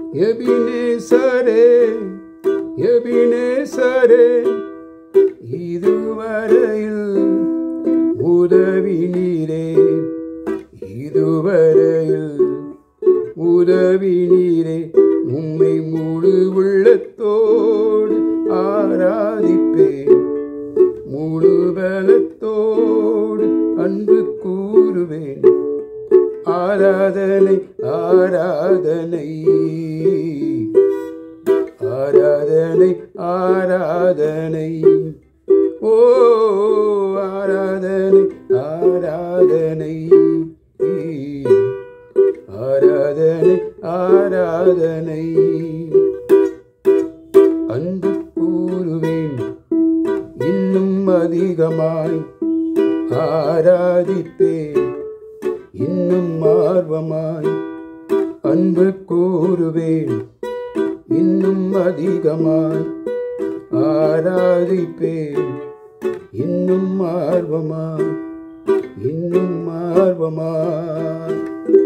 எபினேசரே எபினேசரே இதுவரையில் உதவி நீரே இதுவரையில் உதவி நீரே உம்மை முழு உள்ளத்தோடு ஆராதிப்பேன் முழு பலத்தோடு அன்பு கூறுவேன் ஆராதனை ஆராதனை ஆராதனை ஆராதனை ஓ ஆராதனை ஆராதனை ஆராதனை ஆராதனை அன்பு கூறுவேன் இன்னும் அதிகமாய் ஆராதிப்பேன் இன்னும் ஆர்வமாய் அன்பு கூறுவேன் இன்னும் அதிகமாய் ஆராதிப்பேன் இன்னும் ஆர்வமாய் இன்னும் ஆர்வமாய்